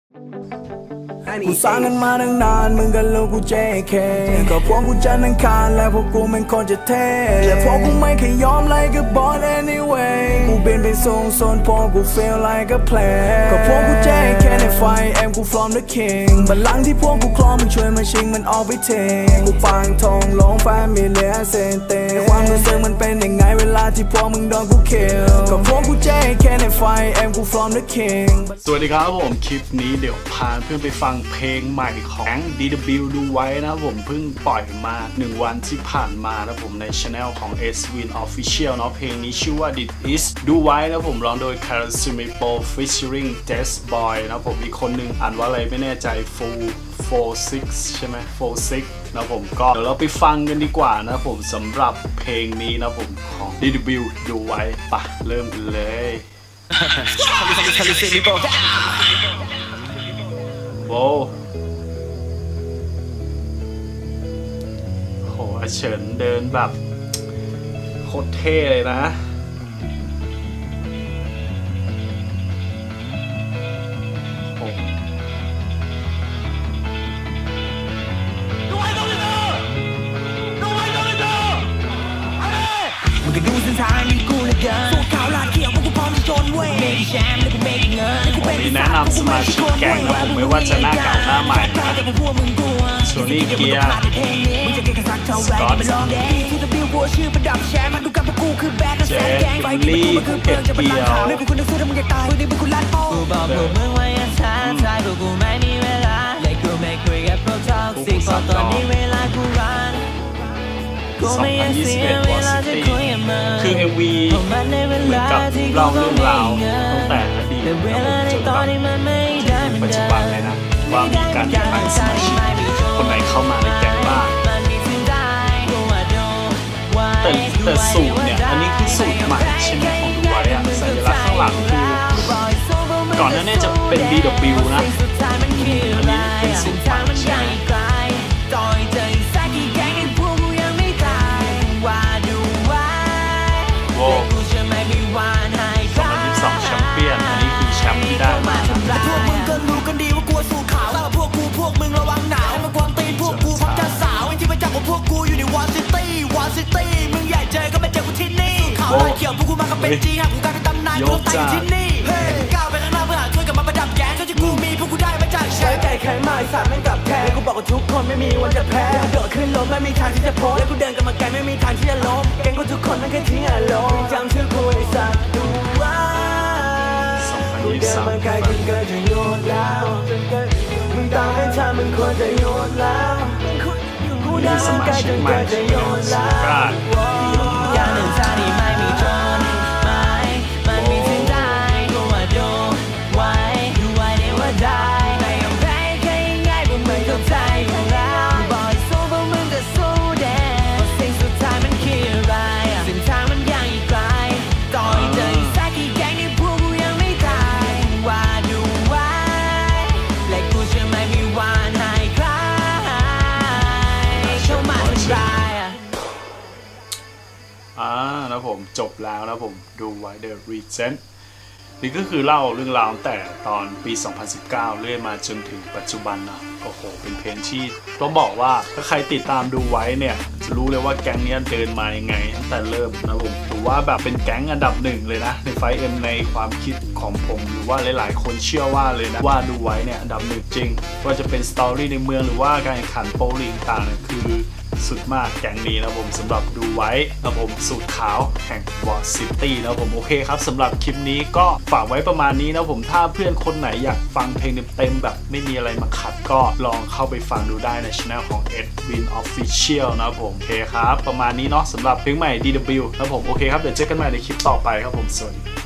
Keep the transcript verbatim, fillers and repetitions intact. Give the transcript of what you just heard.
กูสร้างกันมาตั้งนานมึงกันลูกกู เจ เค ก็พวกกูจะนั่งคานและพวกกูมันคนจะเท่และพวกกูไม่เคยยอมไล่กับบอส anyway กูเป็นไปส่งโซนพอกู feel like a plan ก็พวกกู เจ เค ในไฟแอมกู from the king บัลลังก์ที่พวกกูคลองมันช่วยมาชิงมันออกไปเทงกูปังทองลงแฟมิเลียเซนเตความรู้สึกมันเป็นยังไงเวลาที่พวกมึงโดนกู kill ก็พวกกู เจ เค ในไฟแอมกู from the king สวัสดีครับผมคลิปนี้เดี๋ยวพาเพื่อนไปฟังเพลงใหม่ของ ดี ดับเบิลยู ดูไว้นะผมเพิ่งปล่อยมาหนึ่งวันที่ผ่านมานะผมใน channel ของ เอส วิน Official เนาะเพลงนี้ชื่อว่า This Is ดูไว้นะผมร้องโดย Karasumipo featuring Death Boy นะผมอีกคนนึงอ่านว่าอะไรไม่แน่ใจ Full โฟร์ ซิกซ์ ใช่ไหม โฟร์ ซิกซ์ นะผมก็เดี๋ยวเราไปฟังกันดีกว่านะผมสำหรับเพลงนี้นะผมของ ดี ดับเบิลยู ดูไว้ปะเริ่มกันเลยโว้โหเฉินเดินแบบโคตรเท่เลยนะโอ้มึงก็ดูเส้นทางนี้กูเลยเกินสู้ข่าวลาดเขียวพวกกูพร้อมจะจนเว้ยเมย์แชมป์แล้วกูเมย์เงินผมมีแนะนำสมาชิกแก๊งนะผมไม่ว่าจะหน้าเก่าหน้าใหม่นะโซนี่เกียร์สกอตเจฟลี่ภูเก็ตเกียวกูบอกพวกมึงว่าอย่าช้าใจพวกกูไม่มีเวลาและกูไม่คุยกับพวกท็อกซิกเพราะตอนนี้เวลากูรันสองพันยี่สิบเอ็ด วอร์ซิตี้คือ เอ็ม วี เหมือนกับเล่าเรื่องราวตั้งแต่อดีตจนถึงปัจจุบันเลยนะว่ามีการเปลี่ยนแปลงสมาชิกคนไหนเข้ามาในแก๊งบ้างแต่แต่สูตรเนี่ยอันนี้คือสูตรใหม่ใช่ไหมของดูไว้อะสัญลักษณ์ข้างหลังคือก่อนหน้านี้จะเป็น ดี ดับเบิลยู นะอันนี้เป็นสูตรใหม่ใช่ไหมโว้สองพันยี่สิบสองแชมเปี้ยนอันนี้คือแชมป์ที่ได้มาพวกมึงก็รู้กันดีว่ากลัวสู่ขาวแต่พวกกูพวกมึงระวังหนาวมากวนตีนพวกกูพักกันสาวที่มาจากของพวกกูอยู่ในวอร์ซิตี้วอร์ซิตี้มึงใหญ่เจอก็ไม่เจอกูที่นี่ขาวลายเขียวพวกกูมากับเป็นจีหากกูกลายเป็นตำนานกูตายที่นี่ก้าวไปข้างหน้าเพื่อหาช่วยกับมาประดับแก๊งเท่าที่กูมีพวกกูได้มาจากแชร์ใจใครมาสารแม่งกลับแพ้กูบอกกับทุกคนไม่มีวันจะแพ้โดดขึ้นลมไม่มีทางที่จะโผล่และกูเดินกับมาไกลไม่มีทางที่จะล้มแก๊งกูทุกคนนั่นแค่ทิ้งอารมณ์จำชื่อกูไอ้สัตว์ดูว่ากูเดินมาไกลจนเกินจะโยนแล้วมึงตามไม่ทันมึงควรจะโยนแล้วกูเดินมาไกลจนเกินจะโยนแล้วอย่างหนึ่งชาติไม่มีจนไม่มันมีถึงได้กูว่าดูไว้ดูไว้ได้ว่าได้ไม่ยอมแพ้แค่ง่ายๆพวกมึงเข้าใจอยู่แล้วบอกให้สู้พวกมึงก็สู้แน่เพราะสิ่งสุดท้ายมันคืออะไรเส้นทางมันยังอีกไกลต่อให้เจออีกสักกี่แก๊งนี่พวกกูยังไม่ตายว่าดูไว้และกูเชื่อไม่มีวันหายคลายเข้ามาทำร้ายอ่านะผมจบแล้วนะผมดูไว้ The Regent นี่ก็คือเล่าเรื่องราวตั้งแต่ตอนปี สองพันสิบเก้า เรื่อยมาจนถึงปัจจุบันนะโอ้โหเป็นเพลงที่ต้องบอกว่าถ้าใครติดตามดูไว้เนี่ยจะรู้เลยว่าแก๊งนี้เดินมายังไงตั้งแต่เริ่มนะผมถือว่าแบบเป็นแก๊งอันดับหนึ่งเลยนะในไฟเอ็มในความคิดของผมหรือว่าหลายๆคนเชื่อว่าเลยนะว่าดูไว้เนี่ยอันดับหนึ่งจริงว่าจะเป็นสตอรี่ในเมืองหรือว่าการแข่งขันโปรลิงต่างๆคือสุดมากแก๊งนี้นะผมสำหรับดูไว้นะผมสูตรขาวแห่งวอร์ซิตี้นะผมโอเคครับสำหรับคลิปนี้ก็ฝากไว้ประมาณนี้นะผมถ้าเพื่อนคนไหนอยากฟังเพลงเต็มๆแบบไม่มีอะไรมาขัดก็ลองเข้าไปฟังดูได้ในช่องของ เอส วิน Official นะผมโอเคครับประมาณนี้เนาะสำหรับเพลงใหม่ ดี ดับเบิลยู นะผมโอเคครับเดี๋ยวเจอกันใหม่ในคลิปต่อไปครับผมสวัสดี